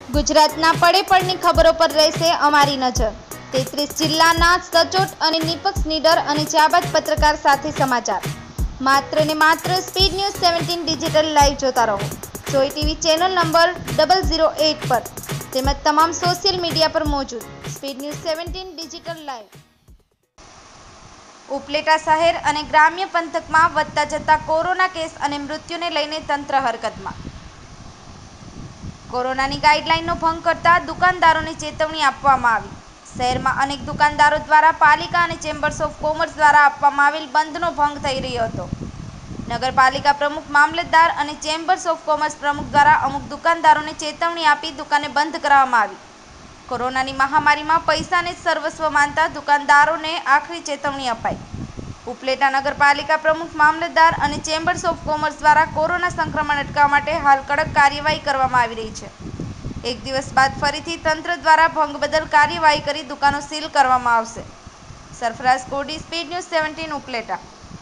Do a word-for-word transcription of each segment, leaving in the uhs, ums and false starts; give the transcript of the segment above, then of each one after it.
ગુજરાતના પડે પડની ખબરો પર રહેશે અમારી નજર। તેત્રીસ જિલ્લાના સચોટ અને નિષ્પક્ષ નીડર અને જાબાદ પત્રકાર સાથે સમાચાર। માત્ર ને માત્ર speed news seventeen digital live જોતા રહો। જોઈ TV channel number double zero eight પર તેમજ તમામ સોશિયલ મીડિયા પર મોજૂદ speed news seventeen digital live. Upleta શહેર અને ગ્રામ્ય પંથકમાં વધતા જતા કોરોના કેસ અને મૃત્યુને લઈને તંત્ર હરકતમાં। કોરોનાની ગાઈડલાઈનનો ભંગ કરતા દુકાનદારોને ચેતવણી આપવામાં આવી। શહેરમાં અનેક દુકાનદારો દ્વારા પાલિકા અને ચેમ્બર્સ ઓફ કોમર્સ દ્વારા આપવામાં આવેલ બંધનો ભંગ થઈ રહ્યો હતો। નગરપાલિકા પ્રમુખ, મામલતદાર અને ચેમ્બર્સ ઓફ કોમર્સ પ્રમુખ દ્વારા અમુક દુકાનદારોને ચેતવણી આપી દુકાને બંધ કરાવવામાં આવી। કોરોનાની મહામારીમાં પૈસાને જ સર્વસ્વ માનતા દુકાનદારોને આખરી ચેતવણી અપાઈ। ઉપલેટા નગરપાલિકા પ્રમુખ, મામલતદાર અને ચેમ્બર્સ ઓફ કોમર્સ દ્વારા કોરોના સંક્રમણ અટકાવવા માટે હાલ કડક કાર્યવાહી કરવામાં આવી રહી છે। એક દિવસ બાદ ફરીથી તંત્ર દ્વારા ભંગ બદલ કાર્યવાહી કરી દુકાનો સીલ કરવામાં આવશે। Sarfaraz Kodi, speed news seventeen, Upleta.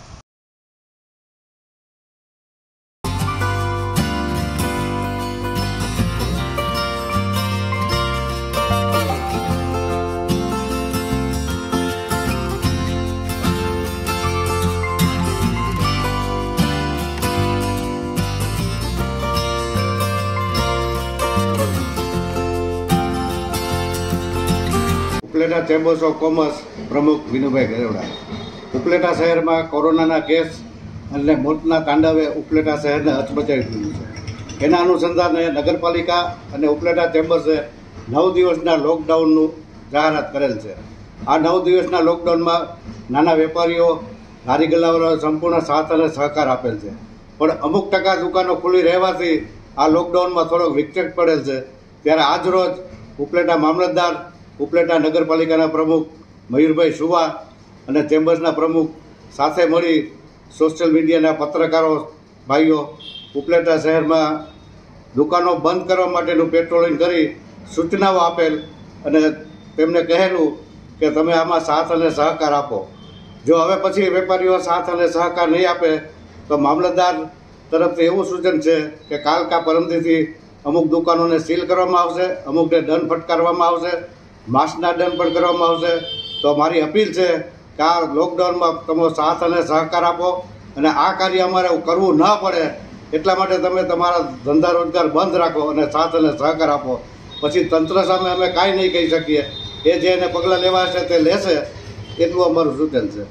Upleta chambers of commerce પ્રમુખ વિનુભાઈ ગરેવડા। ઉપલેટા શહેરમાં કોરોનાના કેસ અને મોતના તાંડવે ઉપલેટા શહેરને હચમચાવી દીધું છે। એના અનુસંધાને નગરપાલિકા અને ઉપલેટા ચેમ્બર્સે નવ દિવસના લોકડાઉનનું જાહેરાત કરેલ છે। આ નવ દિવસના લોકડાઉનમાં નાના વેપારીઓ, લારી ગલ્લાવાળાઓ સંપૂર્ણ સાથ અને સહકાર આપેલ છે, પણ અમુક ટકા દુકાનો ખુલ્લી રહેવાથી આ લોકડાઉનમાં થોડોક વિક્ષેપ પડેલ છે। ત્યારે આજરોજ ઉપલેટા મામલતદાર, ઉપલેટા નગરપાલિકાના પ્રમુખ મયુરભાઈ સુવા અને ચેમ્બર્સના પ્રમુખ સાથે મળી સોશિયલ મીડિયાના પત્રકારો ભાઈઓ ઉપલેટા શહેરમાં દુકાનો બંધ કરવા માટેનું પેટ્રોલિંગ કરી સૂચનાઓ આપેલ અને તેમને કહેલું કે તમે આમાં સાથ અને સહકાર આપો। જો હવે પછી વેપારીઓ સાથ અને સહકાર નહીં આપે તો મામલતદાર તરફથી એવું સૂચન છે કે કાલ કા પરમદીથી અમુક દુકાનોને સીલ કરવામાં આવશે, અમુકને દંડ ફટકારવામાં આવશે, માસ્કના દંડ પણ કરવામાં આવશે। તો મારી અપીલ છે કે આ લોકડાઉનમાં તમે સાથ અને સહકાર આપો અને આ કાર્ય અમારે કરવું ન પડે એટલા માટે તમે તમારા ધંધા રોજગાર બંધ રાખો અને સાથ અને સહકાર આપો। પછી તંત્ર સામે અમે કાંઈ નહીં કહી શકીએ, એ જે એને પગલાં લેવા છે તે લેશે, એટલું અમારું સૂચન છે।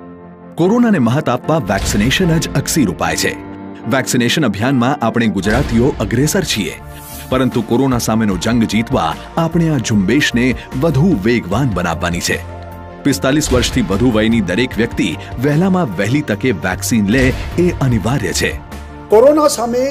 કોરોનાને મહાત આપવા વેક્સિનેશન જ અકસીર ઉપાય છે। વેક્સિનેશન અભિયાનમાં આપણે ગુજરાતીઓ અગ્રેસર છીએ, પરંતુ કોરોના સામેનો જંગ જીતવા આપણે આ ઝુંબેશને વધુ વેગવાન બનાવવાની છે। પિસ્તાલીસ વર્ષથી વધુ વયની દરેક વ્યક્તિ વહેલામાં વહેલી તકે વેક્સિન લે એ અનિવાર્ય છે। કોરોના સામે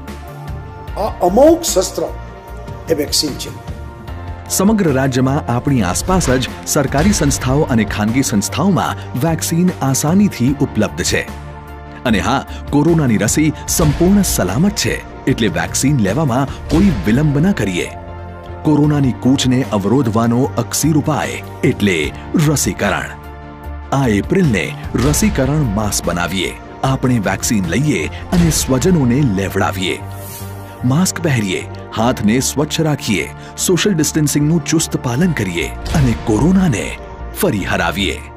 આ અમોઘ શસ્ત્ર એ વેક્સિન છે। સમગ્ર રાજ્યમાં આપણી આસપાસ જ સરકારી સંસ્થાઓ અને ખાનગી સંસ્થાઓમાં વેક્સિન આસાનીથી ઉપલબ્ધ છે। અને હા, કોરોનાની રસી સંપૂર્ણ સલામત છે, એટલે વેક્સિન લેવામાં કોઈ વિલંબ ન કરીએ। કોરોનાની કૂચને અવરોધવાનો અકસીર ઉપાય એટલે રસીકરણ। આ એપ્રિલને રસીકરણ માસ બનાવીએ, આપણે વેક્સિન લઈએ અને સ્વજનોને લેવડાવીએ। માસ્ક પહેરીએ, હાથને સ્વચ્છ રાખીએ, સોશિયલ ડિસ્ટન્સિંગનું ચુસ્ત પાલન કરીએ અને કોરોનાને ફરી હરાવીએ।